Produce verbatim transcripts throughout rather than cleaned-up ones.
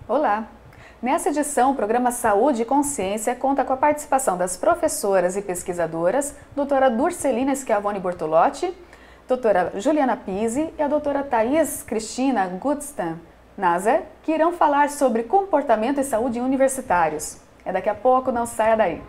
Olá! Nessa edição, o programa Saúde e Consciência conta com a participação das professoras e pesquisadoras, doutora Durcelina Schiavone Bortolotti, doutora Juliana Pizzi e a doutora Thais Cristina Gutstan Nazar, que irão falar sobre comportamento e saúde em universitários. É daqui a pouco, não saia daí!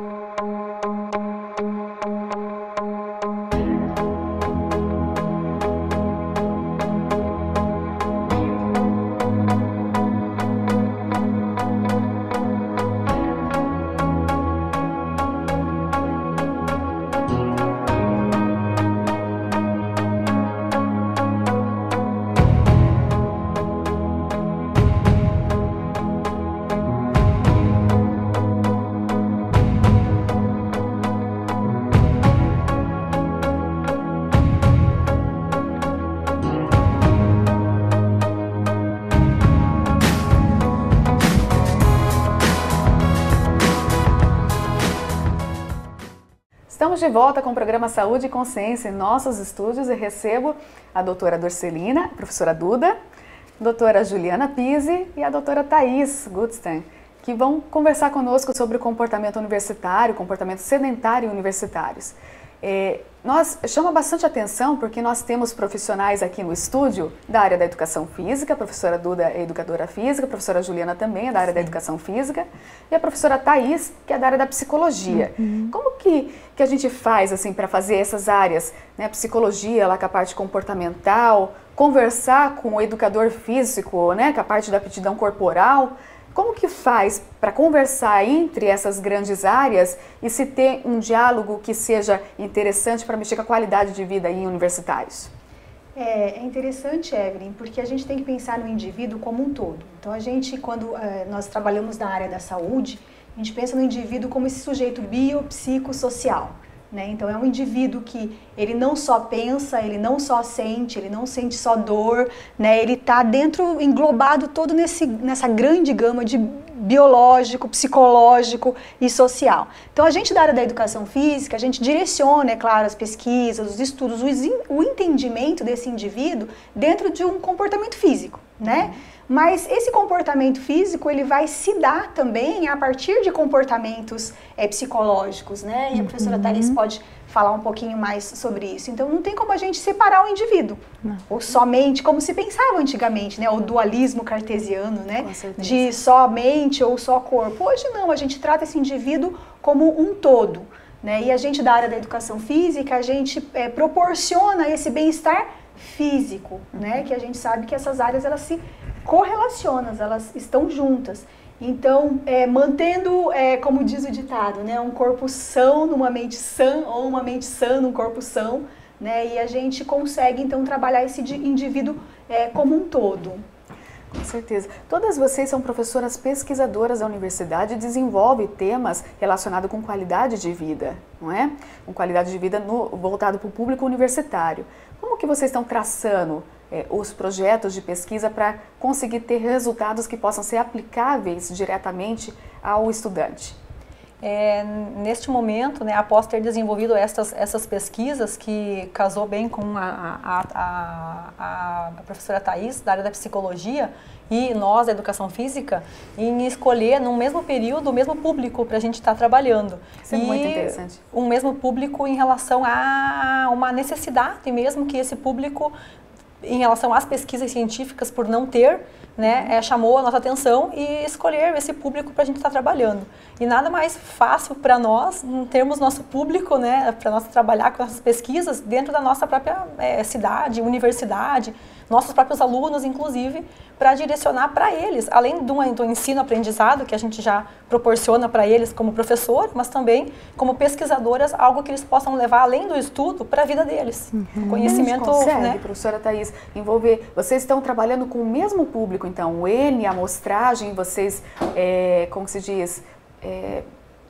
Estamos de volta com o programa Saúde e Consciência em nossos estúdios e recebo a doutora Durcelina, a professora Duda, a doutora Juliana Pizzi e a doutora Thais Gutstan, que vão conversar conosco sobre o comportamento universitário, comportamento sedentário em universitários. É, nós chama bastante atenção porque nós temos profissionais aqui no estúdio da área da educação física, a professora Duda é educadora física, a professora Juliana também é da área Sim. da educação física e a professora Thais, que é da área da psicologia. Uhum. Como que, que a gente faz assim para fazer essas áreas, né, psicologia lá com a parte comportamental, conversar com o educador físico, né, com a parte da aptidão corporal? Como que faz para conversar entre essas grandes áreas e se ter um diálogo que seja interessante para mexer com a qualidade de vida em universitários? É, é interessante, Evelyn, porque a gente tem que pensar no indivíduo como um todo. Então a gente, quando é, nós trabalhamos na área da saúde, a gente pensa no indivíduo como esse sujeito biopsicossocial. Né? Então é um indivíduo que ele não só pensa, ele não só sente, ele não sente só dor, né? Ele está dentro, englobado todo nesse, nessa grande gama de biológico, psicológico e social. Então a gente da área da educação física, a gente direciona, é claro, as pesquisas, os estudos, o entendimento desse indivíduo dentro de um comportamento físico, né? Mas esse comportamento físico, ele vai se dar também a partir de comportamentos é, psicológicos, né? E a professora uhum. Thais pode falar um pouquinho mais sobre isso. Então, não tem como a gente separar o indivíduo. Não. Ou somente, como se pensava antigamente, né? O dualismo cartesiano, né? De somente ou só corpo. Hoje não, a gente trata esse indivíduo como um todo, né? E a gente da área da educação física, a gente é, proporciona esse bem-estar físico, uhum. né? Que a gente sabe que essas áreas, elas se correlacionam, elas estão juntas. Então, é, mantendo, é, como diz o ditado, né, um corpo são numa mente sã ou uma mente sã num corpo são, né, e a gente consegue, então, trabalhar esse indivíduo é, como um todo. Com certeza. Todas vocês são professoras pesquisadoras da universidade e desenvolvem temas relacionados com qualidade de vida, não é? Com qualidade de vida no, voltado para o público universitário. Como que vocês estão traçando É, os projetos de pesquisa para conseguir ter resultados que possam ser aplicáveis diretamente ao estudante? É, neste momento, né, após ter desenvolvido essas, essas pesquisas, que casou bem com a, a, a, a professora Thais, da área da psicologia, e nós, da educação física, em escolher, no mesmo período, o mesmo público para a gente estar trabalhando. Isso é e muito interessante. Um mesmo público em relação a uma necessidade mesmo que esse público, em relação às pesquisas científicas, por não ter, né, é, chamou a nossa atenção e escolher esse público para a gente estar trabalhando. E nada mais fácil para nós, em termos nosso público, né, para nós trabalhar com essas pesquisas dentro da nossa própria é, cidade, universidade, nossos próprios alunos, inclusive, para direcionar para eles, além do, do ensino-aprendizado que a gente já proporciona para eles como professor, mas também como pesquisadoras, algo que eles possam levar além do estudo para a vida deles. Uhum. Conhecimento, consegue, né? Professora Thais, envolver, vocês estão trabalhando com o mesmo público, então, o N, a amostragem, vocês, é, como se diz, é,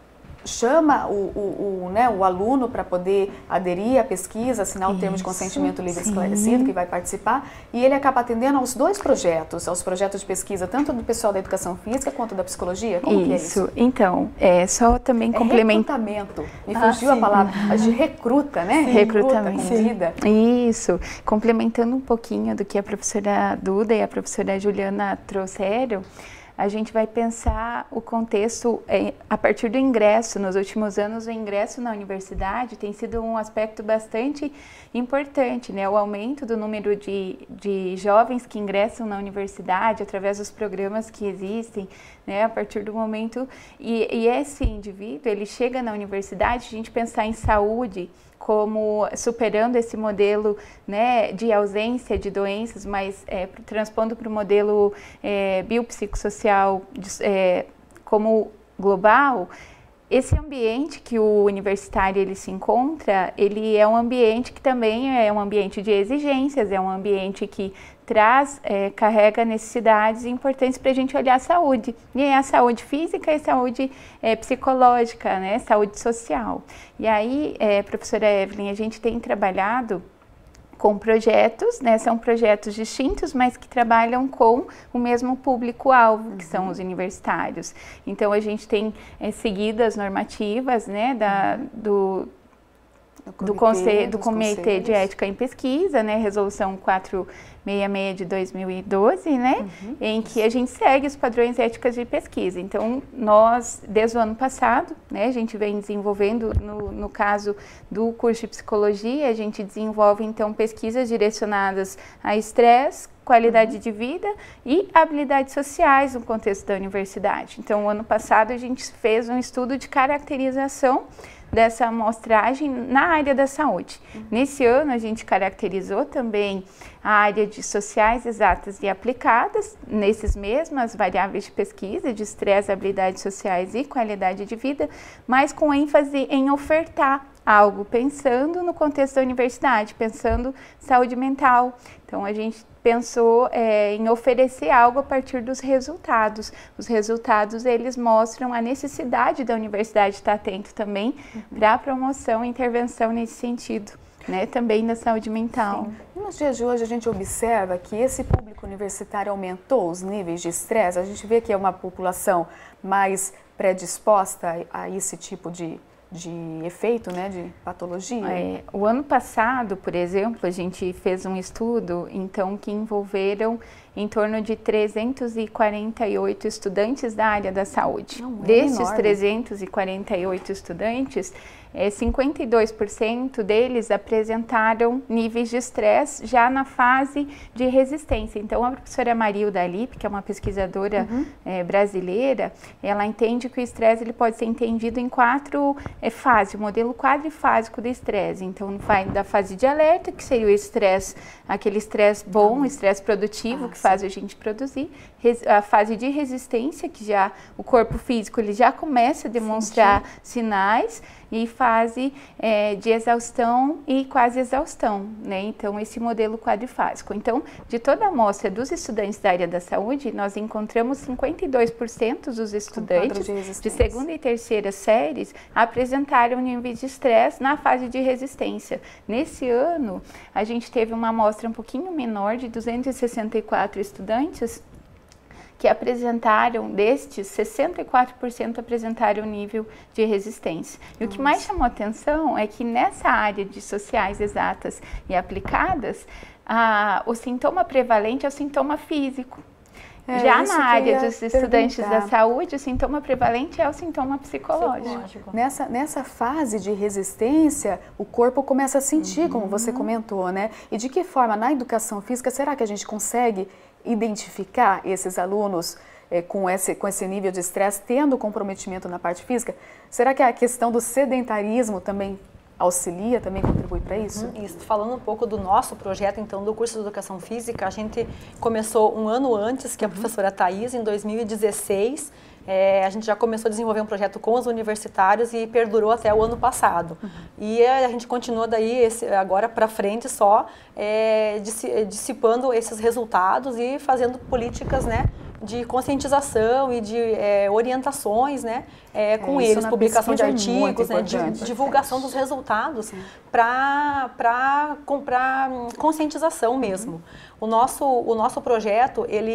chama o, o, o, né, o aluno para poder aderir à pesquisa, assinar o termo de consentimento livre sim. esclarecido, que vai participar, e ele acaba atendendo aos dois projetos, aos projetos de pesquisa, tanto do pessoal da educação física quanto da psicologia? Como isso. que é isso? Então, é só também é complementar. recrutamento, me ah, fugiu sim. a palavra, a de recruta, né? Sim. Recrutamento. Recruta, convida. Isso, complementando um pouquinho do que a professora Duda e a professora Juliana trouxeram, a gente vai pensar o contexto é, a partir do ingresso. Nos últimos anos, o ingresso na universidade tem sido um aspecto bastante importante, né? O aumento do número de, de jovens que ingressam na universidade através dos programas que existem, né? A partir do momento... E, e esse indivíduo, ele chega na universidade, a gente pensar em saúde, como superando esse modelo, né, de ausência de doenças, mas é, transpondo para o modelo é, biopsicossocial é, como global. Esse ambiente que o universitário ele se encontra, ele é um ambiente que também é um ambiente de exigências, é um ambiente que traz, é, carrega necessidades importantes para a gente olhar a saúde. E é a saúde física e a saúde é, psicológica, né? Saúde social. E aí, é, professora Evelyn, a gente tem trabalhado com projetos, né? São projetos distintos, mas que trabalham com o mesmo público-alvo, que uhum. são os universitários. Então, a gente tem é, seguido as normativas, né, da, do, do, comitê, do Comitê de Ética em Pesquisa, né, Resolução quatrocentos e sessenta e seis de dois mil e doze, né, uhum. em que a gente segue os padrões éticos de pesquisa. Então, nós, desde o ano passado, né, a gente vem desenvolvendo, no, no caso do curso de Psicologia, a gente desenvolve, então, pesquisas direcionadas a estresse, qualidade uhum. de vida e habilidades sociais no contexto da universidade. Então, o ano passado, a gente fez um estudo de caracterização dessa amostragem na área da saúde. Uhum. Nesse ano, a gente caracterizou também a área de sociais, exatas e aplicadas, nesses mesmas variáveis de pesquisa, de estresse, habilidades sociais e qualidade de vida, mas com ênfase em ofertar algo, pensando no contexto da universidade, pensando saúde mental. Então, a gente pensou é, em oferecer algo a partir dos resultados. Os resultados, eles mostram a necessidade da universidade estar atento também uhum. para a promoção e intervenção nesse sentido, né, também da saúde mental. Sim. E nos dias de hoje a gente observa que esse público universitário aumentou os níveis de estresse, a gente vê que é uma população mais predisposta a esse tipo de de efeito, né, de patologia? É, o ano passado, por exemplo, a gente fez um estudo, então, que envolveram em torno de trezentos e quarenta e oito estudantes da área da saúde. Não, é Desses enorme. trezentos e quarenta e oito estudantes, é, cinquenta e dois por cento deles apresentaram níveis de estresse já na fase de resistência. Então, a professora Marilda Alipe, que é uma pesquisadora uhum. é, brasileira, ela entende que o estresse ele pode ser entendido em quatro é, fases, o modelo quadrifásico do estresse. Então, vai da fase de alerta, que seria o estresse, aquele estresse bom, estresse produtivo, ah, que sim. faz a gente produzir, a fase de resistência, que já o corpo físico ele já começa a demonstrar Sentir. sinais, e fase é, de exaustão e quase exaustão, né? Então, esse modelo quadrifásico. Então, de toda a amostra dos estudantes da área da saúde, nós encontramos cinquenta e dois por cento dos estudantes de, de segunda e terceira séries apresentaram níveis de estresse na fase de resistência. Nesse ano, a gente teve uma amostra um pouquinho menor, de duzentos e sessenta e quatro estudantes, que apresentaram, destes, sessenta e quatro por cento apresentaram nível de resistência. E Nossa. o que mais chamou atenção é que nessa área de sociais exatas e aplicadas, a, o sintoma prevalente é o sintoma físico. É, Já na área dos estudantes perguntar. da saúde, o sintoma prevalente é o sintoma psicológico. psicológico. Nessa, nessa fase de resistência, o corpo começa a sentir, uhum. como você comentou, né? E de que forma, na educação física, será que a gente consegue identificar esses alunos é, com, esse, com esse nível de estresse, tendo comprometimento na parte física? Será que a questão do sedentarismo também auxilia, também contribui para isso? Uhum, isso. Falando um pouco do nosso projeto, então, do curso de Educação Física, a gente começou um ano antes que a professora Thaís, em dois mil e dezesseis, é, a gente já começou a desenvolver um projeto com os universitários e perdurou até o ano passado. Uhum. E a gente continua daí, esse, agora para frente, só é, dissipando esses resultados e fazendo políticas, né, de conscientização e de é, orientações, né, é, com é, eles, publicação de artigos, é né, de divulgação dos resultados para para comprar conscientização mesmo. Uhum. O nosso o nosso projeto ele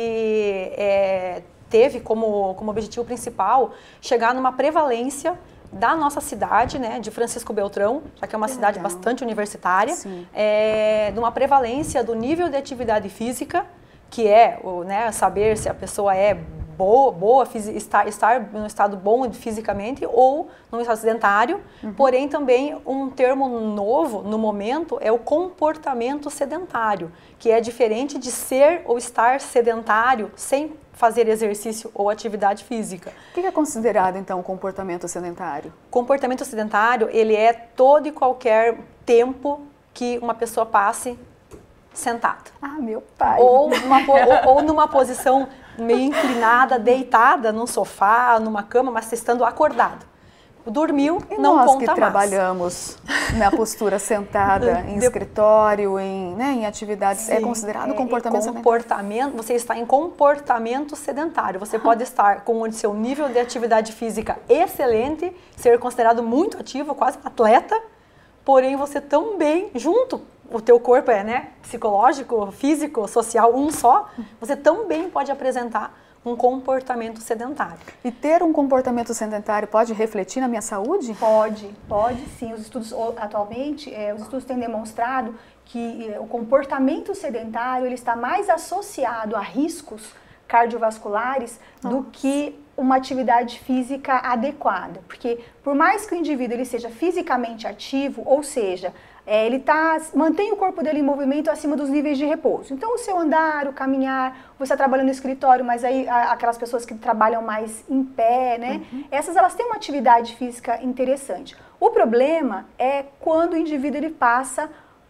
é, teve como como objetivo principal chegar numa prevalência da nossa cidade, né, de Francisco Beltrão, já que é uma que cidade legal. bastante universitária, é, de uma prevalência do nível de atividade física, que é o, né, saber se a pessoa é boa, boa estar, estar num estado bom fisicamente ou num estado sedentário, uhum. porém também um termo novo no momento é o comportamento sedentário, que é diferente de ser ou estar sedentário sem fazer exercício ou atividade física. O que é considerado então comportamento sedentário? Comportamento sedentário, ele é todo e qualquer tempo que uma pessoa passe sentada. Ah, meu pai! Ou numa, ou, ou numa posição meio inclinada, deitada num sofá, numa cama, mas estando acordado. Dormiu, e não nós conta que mais. trabalhamos na postura sentada, em de... escritório, em, né, em atividades, Sim, é considerado é, comportamento, comportamento sedentário? Você está em comportamento sedentário. Você ah. pode estar com o seu nível de atividade física excelente, ser considerado muito ativo, quase um atleta, porém você também, junto, o teu corpo é, né, psicológico, físico, social, um só, você também pode apresentar um comportamento sedentário. E ter um comportamento sedentário pode refletir na minha saúde? Pode, pode sim. Os estudos atualmente, é, os estudos têm demonstrado que é, o comportamento sedentário ele está mais associado a riscos cardiovasculares Nossa. do que uma atividade física adequada. Porque por mais que o indivíduo ele seja fisicamente ativo, ou seja, É, ele tá, mantém o corpo dele em movimento acima dos níveis de repouso. Então, o seu andar, o caminhar, você está trabalhando no escritório, mas aí a, aquelas pessoas que trabalham mais em pé, né? Uhum. Essas, elas têm uma atividade física interessante. O problema é quando o indivíduo ele passa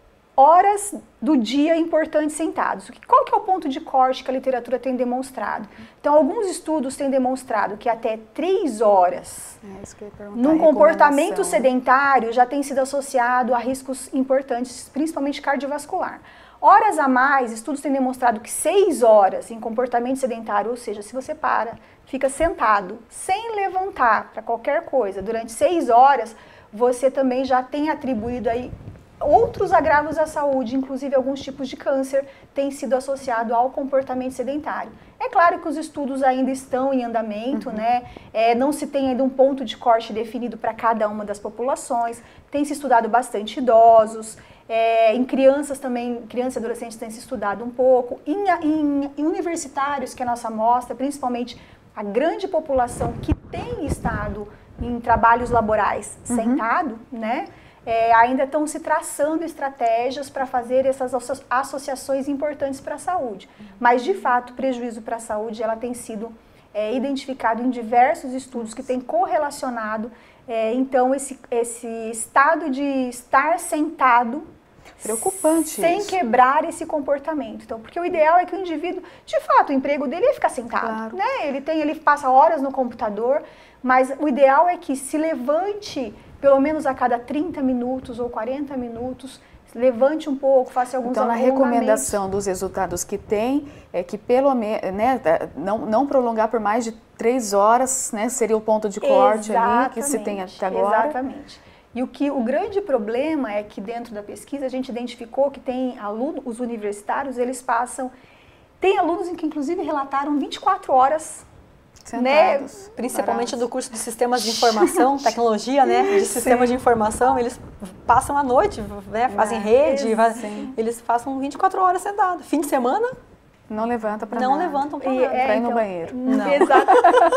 horas do dia importantes sentados. Qual que é o ponto de corte que a literatura tem demonstrado? Então, alguns estudos têm demonstrado que até três horas é isso que eu ia perguntar, num comportamento sedentário já tem sido associado a riscos importantes, principalmente cardiovascular. Horas a mais, estudos têm demonstrado que seis horas em comportamento sedentário, ou seja, se você para, fica sentado, sem levantar para qualquer coisa, durante seis horas, você também já tem atribuído aí outros agravos à saúde, inclusive alguns tipos de câncer, têm sido associados ao comportamento sedentário. É claro que os estudos ainda estão em andamento, uhum. né? É, não se tem ainda um ponto de corte definido para cada uma das populações, tem se estudado bastante idosos, é, em crianças também, crianças e adolescentes tem se estudado um pouco, em, em, em universitários, que é a nossa amostra, principalmente a grande população que tem estado em trabalhos laborais uhum. sentado, né? É, ainda estão se traçando estratégias para fazer essas associações importantes para a saúde. Mas, de fato, o prejuízo para a saúde ela tem sido é, identificado em diversos estudos que têm correlacionado, é, então, esse, esse estado de estar sentado preocupante sem isso. quebrar esse comportamento. Então, porque o ideal é que o indivíduo, de fato, o emprego dele é ficar sentado. Claro. Né? Ele, tem, ele passa horas no computador, mas o ideal é que se levante pelo menos a cada trinta minutos ou quarenta minutos, levante um pouco, faça alguns Então, na recomendação dos resultados que tem, é que pelo menos, né, não, não prolongar por mais de três horas, né, seria o ponto de corte Exatamente. ali que se tem até agora. Exatamente. E o, que, o grande problema é que dentro da pesquisa a gente identificou que tem alunos, os universitários, eles passam, tem alunos em que inclusive relataram vinte e quatro horas sentados, né? Principalmente parados. Do curso de sistemas de informação, tecnologia, né? De sistemas de informação, eles passam a noite, né? Fazem é, rede, sim. eles passam vinte e quatro horas sentados. Fim de semana, não levanta para Não nada. levantam para nada. nada. É, para ir então, no banheiro. Não. Exato.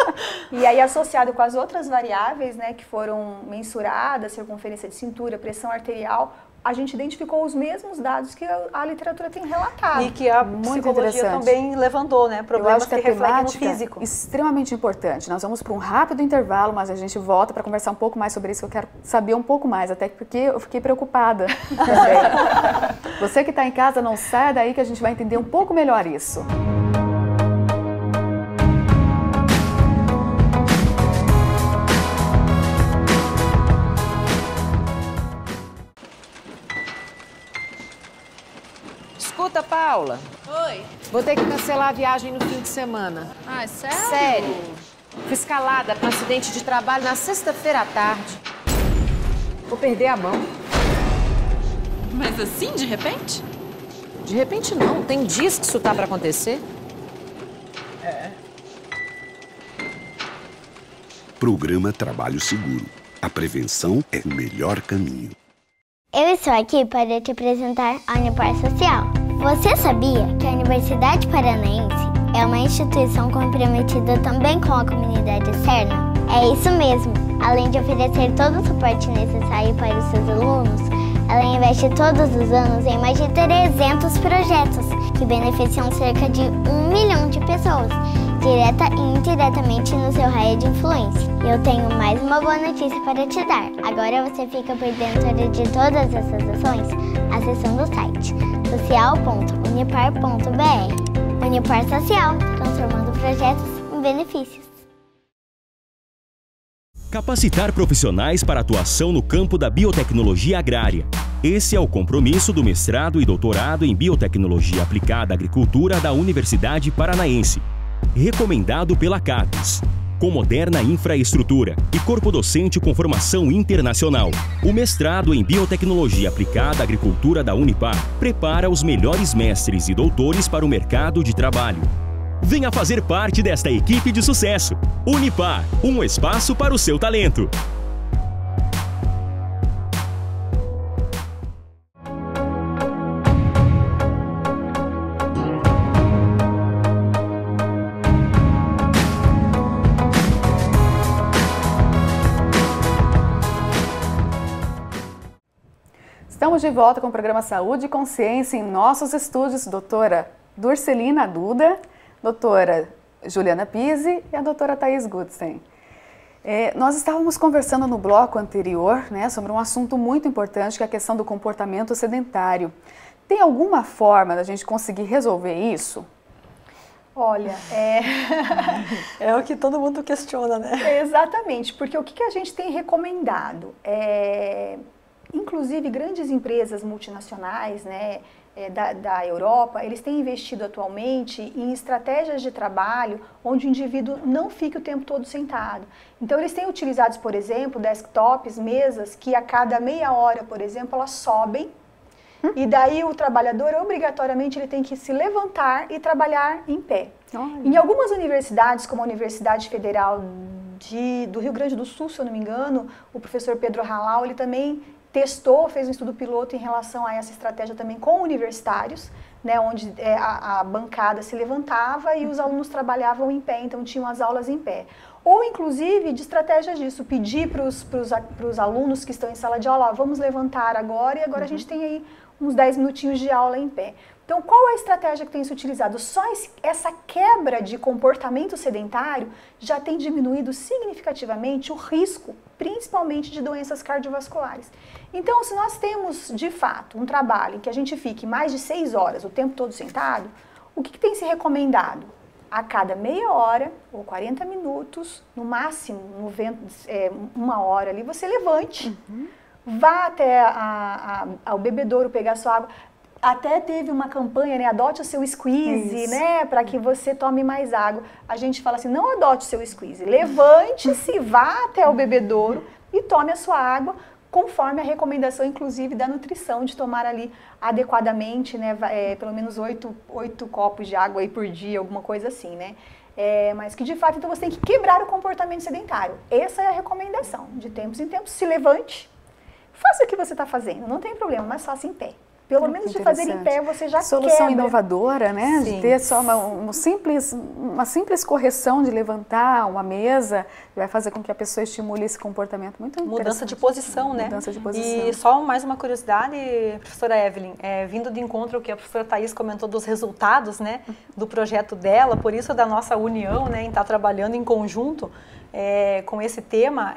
E aí, associado com as outras variáveis, né, que foram mensuradas, circunferência de cintura, pressão arterial, a gente identificou os mesmos dados que a, a literatura tem relatado. E que a Muito psicologia também levantou, né? Problemas que, que refletem no físico. É extremamente importante. Nós vamos para um rápido intervalo, mas a gente volta para conversar um pouco mais sobre isso, que eu quero saber um pouco mais, até porque eu fiquei preocupada também. Você que está em casa, não saia daí que a gente vai entender um pouco melhor isso. Escuta, Paula. Oi. Vou ter que cancelar a viagem no fim de semana. Ah, é sério? Sério. Fui escalada com um acidente de trabalho na sexta-feira à tarde. Vou perder a mão. Mas assim, de repente? De repente não. Tem dias que isso tá pra acontecer. É. Programa Trabalho Seguro. A prevenção é o melhor caminho. Eu estou aqui para te apresentar a Unipar Social. Você sabia que a Universidade Paranaense é uma instituição comprometida também com a comunidade externa? É isso mesmo. Além de oferecer todo o suporte necessário para os seus alunos, ela investe todos os anos em mais de trezentos projetos que beneficiam cerca de um milhão de pessoas, direta e indiretamente no seu raio de influência. E eu tenho mais uma boa notícia para te dar. Agora você fica por dentro de todas essas ações acessando o site social ponto unipar ponto b r. Unipar Social, transformando projetos em benefícios. Capacitar profissionais para atuação no campo da biotecnologia agrária. Esse é o compromisso do mestrado e doutorado em Biotecnologia Aplicada à Agricultura da Universidade Paranaense, recomendado pela CAPES. Com moderna infraestrutura e corpo docente com formação internacional, o mestrado em Biotecnologia Aplicada à Agricultura da Unipar prepara os melhores mestres e doutores para o mercado de trabalho. Venha fazer parte desta equipe de sucesso. Unipar, um espaço para o seu talento. Estamos de volta com o programa Saúde e Consciência em nossos estúdios, doutora Durcelina Duda, doutora Juliana Pizzi e a doutora Thaís Gutstein. É, nós estávamos conversando no bloco anterior, né, sobre um assunto muito importante, que é a questão do comportamento sedentário. Tem alguma forma da gente conseguir resolver isso? Olha, é... é o que todo mundo questiona, né? Exatamente, porque o que a gente tem recomendado? É... Inclusive, grandes empresas multinacionais, né, da, da Europa, eles têm investido atualmente em estratégias de trabalho onde o indivíduo não fique o tempo todo sentado. Então, eles têm utilizado, por exemplo, desktops, mesas que a cada meia hora, por exemplo, elas sobem. Hum? E daí o trabalhador, obrigatoriamente, ele tem que se levantar e trabalhar em pé. Olha. Em algumas universidades, como a Universidade Federal de, do Rio Grande do Sul, se eu não me engano, o professor Pedro Halal, ele também testou, fez um estudo piloto em relação a essa estratégia também com universitários, né, onde é, a, a bancada se levantava e os alunos trabalhavam em pé, então tinham as aulas em pé. Ou, inclusive, de estratégias disso, pedir para os alunos que estão em sala de aula, ó, vamos levantar agora, e agora uhum. a gente tem aí uns dez minutinhos de aula em pé. Então, qual é a estratégia que tem se utilizado? Só esse, essa quebra de comportamento sedentário já tem diminuído significativamente o risco, principalmente de doenças cardiovasculares. Então, se nós temos, de fato, um trabalho em que a gente fique mais de seis horas, o tempo todo sentado, o que, que tem se recomendado? A cada meia hora ou quarenta minutos, no máximo noventa, é, uma hora ali, você levante, uhum. vá até a, a, ao bebedouro pegar sua água. Até teve uma campanha, né, adote o seu squeeze, Isso. né, para que você tome mais água. A gente fala assim, não adote o seu squeeze, levante-se, vá até o bebedouro e tome a sua água, conforme a recomendação, inclusive, da nutrição, de tomar ali adequadamente, né, é, pelo menos oito, oito copos de água aí por dia, alguma coisa assim, né. É, mas que, de fato, então você tem que quebrar o comportamento sedentário. Essa é a recomendação. De tempos em tempos, se levante, faça o que você está fazendo, não tem problema, mas faça em pé. Pelo ah, menos de fazer em pé você já Solução quebra. inovadora, né? Sim. De ter só uma, uma, simples, uma simples correção de levantar uma mesa, vai fazer com que a pessoa estimule esse comportamento muito interessante. Mudança de posição, né? Mudança de posição. E só mais uma curiosidade, professora Evelyn, é, vindo de encontro ao que a professora Thaís comentou dos resultados, né, do projeto dela, por isso da nossa união, né, em estar trabalhando em conjunto é, com esse tema,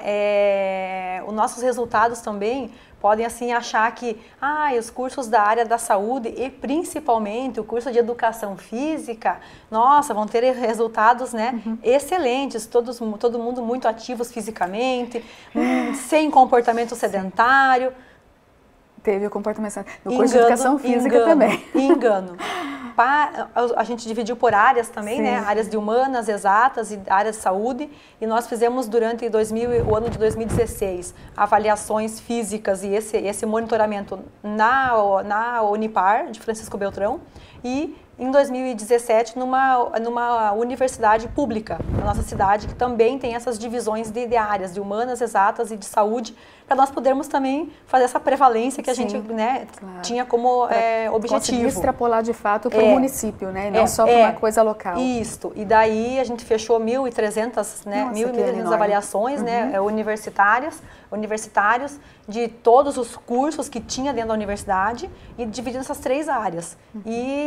é, os nossos resultados também podem assim achar que ah, os cursos da área da saúde e principalmente o curso de educação física, nossa, vão ter resultados, né, uhum. excelentes, todos, todo mundo muito ativos fisicamente, hum, sem comportamento sedentário. Teve o comportamento sedentário. No engano, curso de educação física engano, também. Engano. Pa, a gente dividiu por áreas também, Sim. né? Áreas de humanas, exatas e áreas de saúde. E nós fizemos durante dois mil, o ano de dois mil e dezesseis avaliações físicas e esse, esse monitoramento na, na Unipar, de Francisco Beltrão. E em dois mil e dezessete numa, numa universidade pública na nossa cidade, que também tem essas divisões de, de áreas, de humanas, exatas e de saúde, para nós podermos também fazer essa prevalência que a Sim, gente né, claro. tinha como é, objetivo. Conseguir extrapolar de fato para o é, município, né? Não é, só para é, uma coisa local. Isso, e daí a gente fechou mil e trezentas né, mil e trezentas avaliações uhum. né, universitárias, universitários de todos os cursos que tinha dentro da universidade e dividindo essas três áreas. Uhum.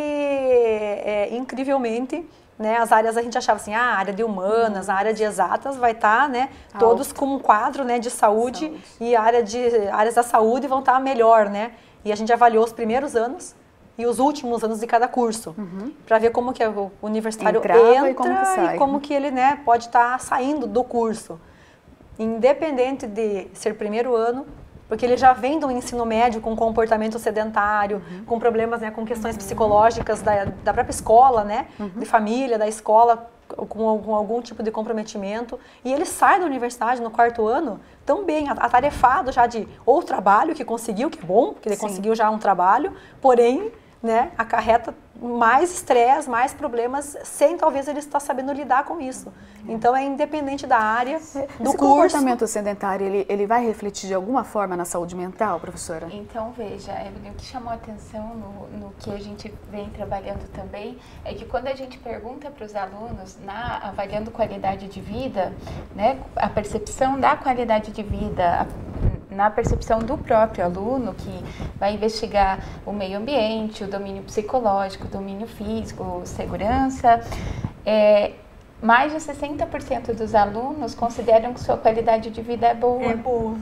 E, é, incrivelmente, né, as áreas a gente achava assim, ah, a área de humanas, a área de exatas vai estar, tá, né, todos com um quadro, né, de saúde, saúde. E a área de áreas da saúde vão estar tá melhor, né? E a gente avaliou os primeiros anos e os últimos anos de cada curso, uhum. para ver como que o universitário Entrava entra e como que, sai. E como que ele, né, pode estar tá saindo do curso, independente de ser primeiro ano, porque ele já vem do ensino médio com comportamento sedentário, uhum. com problemas, né, com questões uhum. psicológicas da, da própria escola, né, uhum. de família, da escola, com, com algum tipo de comprometimento. E ele sai da universidade no quarto ano tão bem atarefado já de ou trabalho que conseguiu, que é bom, porque ele Sim. conseguiu já um trabalho, porém, né, acarreta mais estresse, mais problemas, sem talvez ele estar sabendo lidar com isso. Então é independente da área, do Esse curso. Esse comportamento sedentário, ele, ele vai refletir de alguma forma na saúde mental, professora? Então veja, Evelyn, o que chamou a atenção no, no que a gente vem trabalhando também é que quando a gente pergunta para os alunos, na, avaliando qualidade de vida, né, a percepção da qualidade de vida, a, na percepção do próprio aluno, que vai investigar o meio ambiente, o domínio psicológico, o domínio físico, segurança, é, mais de sessenta por cento dos alunos consideram que sua qualidade de vida é boa. É boa.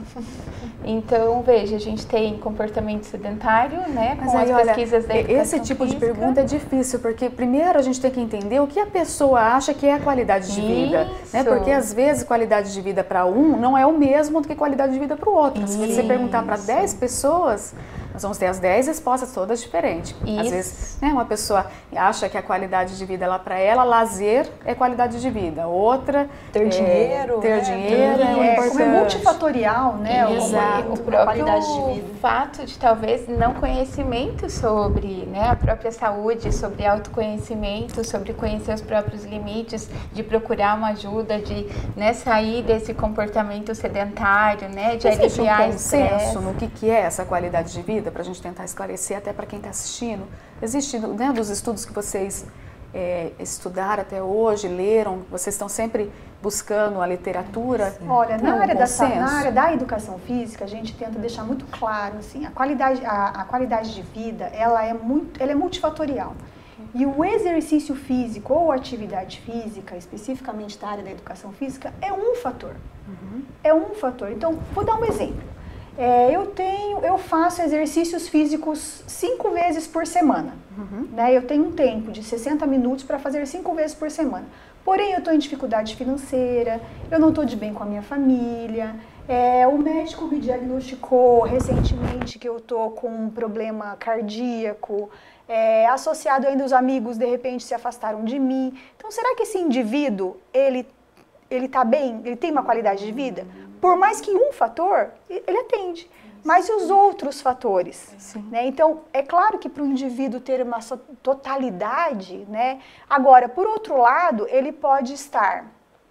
Então, veja, a gente tem comportamento sedentário, né, com Mas aí, as olha, pesquisas da educação esse tipo física. de pergunta é difícil, porque primeiro a gente tem que entender o que a pessoa acha que é a qualidade de vida. Né? Porque às vezes qualidade de vida para um não é o mesmo do que qualidade de vida para o outro. Se você perguntar para dez pessoas, nós vamos ter as dez respostas todas diferentes. Isso. Às vezes, né, uma pessoa acha que a qualidade de vida, ela para ela, lazer é qualidade de vida. Outra, ter é, dinheiro, ter né? dinheiro é, é, como é multifatorial, né? Exato. O próprio de fato de talvez não conhecimento sobre, né, a própria saúde, sobre autoconhecimento, sobre conhecer os próprios limites, de procurar uma ajuda, de, né, sair desse comportamento sedentário, né, de Existe aliviar um consenso no que, que é essa qualidade de vida, para a gente tentar esclarecer até para quem está assistindo. Existe, né, dos estudos que vocês é, estudaram até hoje, leram, vocês estão sempre buscando a literatura? Sim. Olha, na, um área da, na área da educação física, a gente tenta deixar muito claro, assim, a qualidade, a, a qualidade de vida, ela é, muito, ela é multifatorial. E o exercício físico ou atividade física, especificamente da área da educação física, é um fator. Uhum. É um fator. Então, vou dar um exemplo. É, eu tenho, eu faço exercícios físicos cinco vezes por semana. Uhum. Né? Eu tenho um tempo de sessenta minutos para fazer cinco vezes por semana. Porém, eu estou em dificuldade financeira, eu não estou de bem com a minha família. É, o médico me diagnosticou recentemente que eu estou com um problema cardíaco. É, associado ainda os amigos, de repente, se afastaram de mim. Então, será que esse indivíduo, ele ele está bem? Ele tem uma qualidade de vida? Por mais que um fator, ele atende. Mas e os outros fatores? Né? Então, é claro que para o indivíduo ter uma totalidade, né? Agora, por outro lado, ele pode estar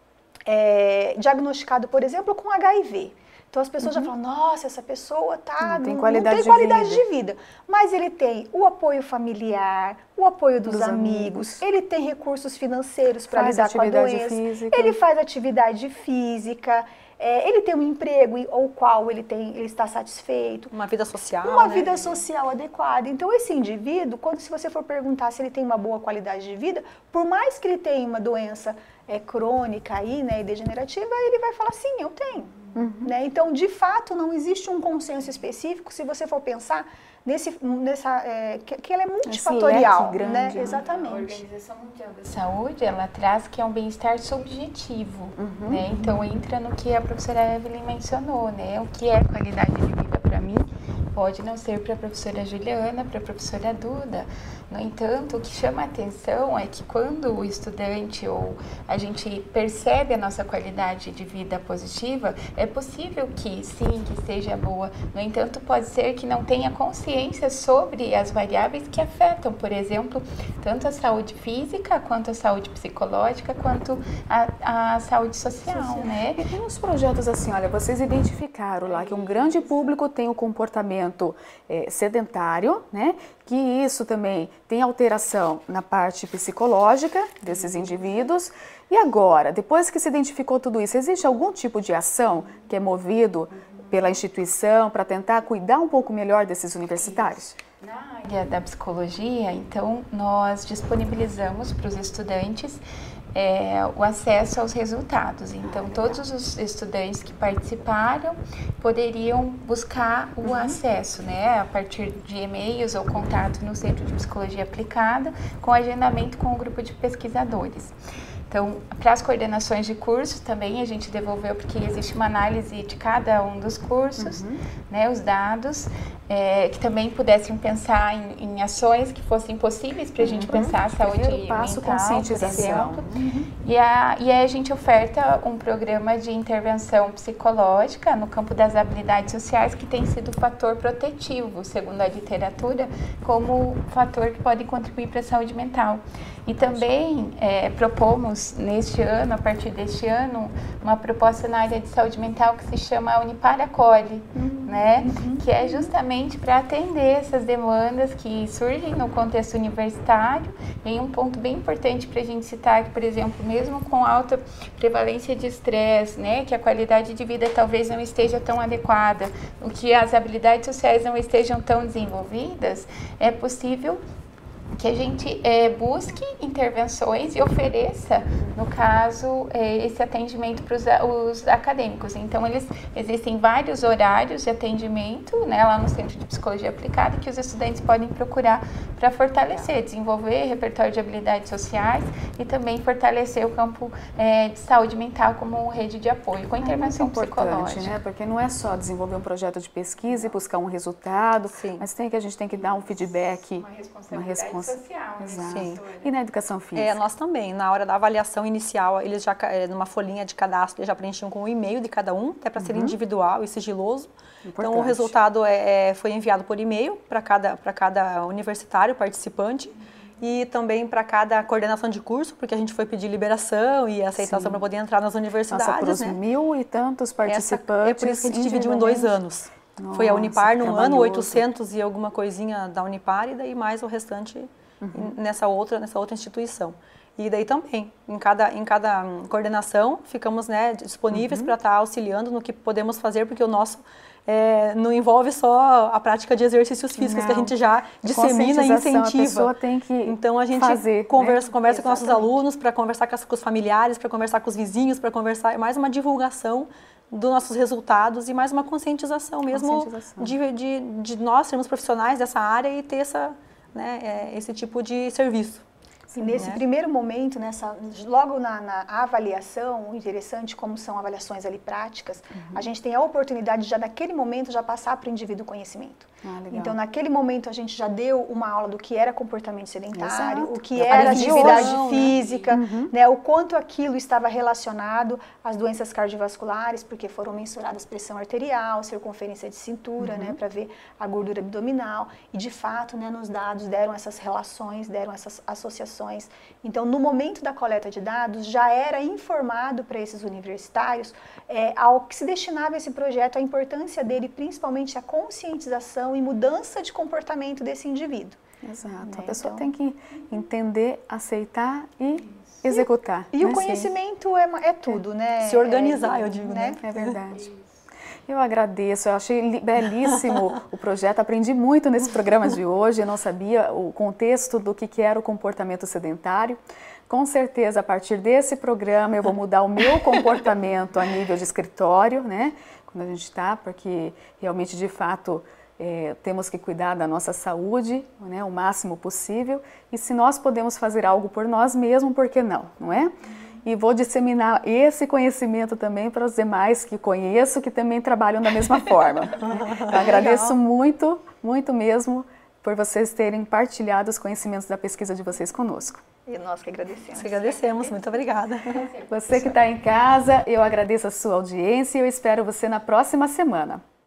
é, diagnosticado, por exemplo, com H I V. Então as pessoas uhum. já falam, nossa, essa pessoa tá, não tem não, qualidade, não tem qualidade de, de, vida. de vida. Mas ele tem o apoio familiar, o apoio dos, dos amigos, amigos, ele tem recursos financeiros para lidar com a doença, física. Ele faz atividade física, é, ele tem um emprego ao qual ele, tem, ele está satisfeito. Uma vida social. Uma né? vida social adequada. Então esse indivíduo, quando se você for perguntar se ele tem uma boa qualidade de vida, por mais que ele tenha uma doença é, crônica aí, né, e degenerativa, ele vai falar, sim, eu tenho. Uhum. Né? Então, de fato, não existe um consenso específico, se você for pensar nesse, nessa, é, que, que ela é multifatorial. Grande, né? né? A Exatamente. Organização Mundial da Saúde, ela traz que é um bem-estar subjetivo, uhum. né? Então, entra no que a professora Evelyn mencionou, né? O que é qualidade de vida para mim pode não ser para a professora Juliana, para a professora Duda. No entanto, o que chama a atenção é que quando o estudante ou a gente percebe a nossa qualidade de vida positiva, é possível que sim, que seja boa. No entanto, pode ser que não tenha consciência sobre as variáveis que afetam, por exemplo, tanto a saúde física, quanto a saúde psicológica, quanto a, a saúde social, social. né? E tem uns projetos assim, olha, vocês identificaram lá que um grande público tem o comportamento é, sedentário, né? Que isso também tem alteração na parte psicológica desses indivíduos. E agora, depois que se identificou tudo isso, existe algum tipo de ação que é movido pela instituição para tentar cuidar um pouco melhor desses universitários? Na área da psicologia, então, nós disponibilizamos para os estudantes É, o acesso aos resultados. Então, todos os estudantes que participaram poderiam buscar o uhum. acesso, né, a partir de e-mails ou contato no Centro de Psicologia Aplicada, com agendamento com o grupo de pesquisadores. Então, para as coordenações de curso também a gente devolveu, porque existe uma análise de cada um dos cursos, uhum. né, os dados, é, que também pudessem pensar em, em ações que fossem possíveis para a gente uhum. pensar a saúde mental, passo, conscientização. por exemplo. Uhum. E, a, e aí a gente oferta um programa de intervenção psicológica no campo das habilidades sociais, que tem sido fator protetivo, segundo a literatura, como fator que pode contribuir para a saúde mental. E também é, propomos neste ano, a partir deste ano, uma proposta na área de saúde mental que se chama Unipar Acolhe, uhum. né? Uhum. que é justamente para atender essas demandas que surgem no contexto universitário. E um ponto bem importante para a gente citar que, por exemplo, mesmo com alta prevalência de estresse, né, que a qualidade de vida talvez não esteja tão adequada, o que as habilidades sociais não estejam tão desenvolvidas, é possível que a gente é, busque intervenções e ofereça, no caso, é, esse atendimento para os acadêmicos. Então, eles, existem vários horários de atendimento, né, lá no Centro de Psicologia Aplicada, que os estudantes podem procurar para fortalecer, desenvolver repertório de habilidades sociais e também fortalecer o campo é, de saúde mental como rede de apoio, com intervenção é muito psicológica. Né? Porque não é só desenvolver um projeto de pesquisa e buscar um resultado, Sim. mas tem que, a gente tem que dar um feedback, uma responsabilidade, uma responsabilidade social. Exato. Sim. E na educação física? É, nós também, na hora da avaliação inicial, eles já, numa folhinha de cadastro, eles já preenchiam com o e-mail de cada um, até para uhum. ser individual e sigiloso. Importante. Então, o resultado é, é, foi enviado por e-mail para cada, para cada universitário participante e também para cada coordenação de curso, porque a gente foi pedir liberação e aceitação para poder entrar nas universidades. Nossa, para os né? mil e tantos participantes. Essa, é por isso que a gente dividiu em dois anos. Nossa, foi a Unipar num ano, oitocentos e alguma coisinha da Unipar, e daí mais o restante uhum. nessa, outra, nessa outra instituição. E daí também, em cada, em cada coordenação, ficamos né, disponíveis uhum. para estar auxiliando no que podemos fazer, porque o nosso é, não envolve só a prática de exercícios físicos, não. que a gente já dissemina e incentiva. A pessoa tem que então a gente fazer, conversa, né? conversa com nossos alunos, para conversar com, as, com os familiares, para conversar com os vizinhos, para conversar, mais uma divulgação dos nossos resultados e mais uma conscientização mesmo conscientização. De, de, de nós sermos profissionais dessa área e ter essa, né, é, esse tipo de serviço. Sim, nesse né? primeiro momento, nessa, logo na, na avaliação, interessante como são avaliações ali práticas, uhum. a gente tem a oportunidade de já naquele momento já passar para o indivíduo conhecimento. Ah, então naquele momento a gente já deu uma aula do que era comportamento sedentário, Exato. o que era atividade hoje, física, né? Uhum. né, o quanto aquilo estava relacionado às doenças cardiovasculares, porque foram mensuradas pressão arterial, circunferência de cintura, uhum. né, para ver a gordura abdominal, e de fato, né, nos dados deram essas relações, deram essas associações. Então, no momento da coleta de dados, já era informado para esses universitários é, ao que se destinava esse projeto, a importância dele, principalmente a conscientização e mudança de comportamento desse indivíduo. Exato. Né? A pessoa então, tem que entender, aceitar e executar. E, e né? o conhecimento é, é tudo, né? Se organizar, é, eu digo, né? É verdade. Eu agradeço, eu achei belíssimo o projeto, aprendi muito nesse programa de hoje, eu não sabia o contexto do que era o comportamento sedentário. Com certeza, a partir desse programa, eu vou mudar o meu comportamento a nível de escritório, né? Quando a gente está, porque realmente, de fato, é, temos que cuidar da nossa saúde, né, o máximo possível. E se nós podemos fazer algo por nós mesmos, por que não, não é? E vou disseminar esse conhecimento também para os demais que conheço, que também trabalham da mesma forma. Então, agradeço muito, muito mesmo por vocês terem partilhado os conhecimentos da pesquisa de vocês conosco. E nós que agradecemos. Nós que agradecemos, muito obrigada. Você que está em casa, eu agradeço a sua audiência e eu espero você na próxima semana.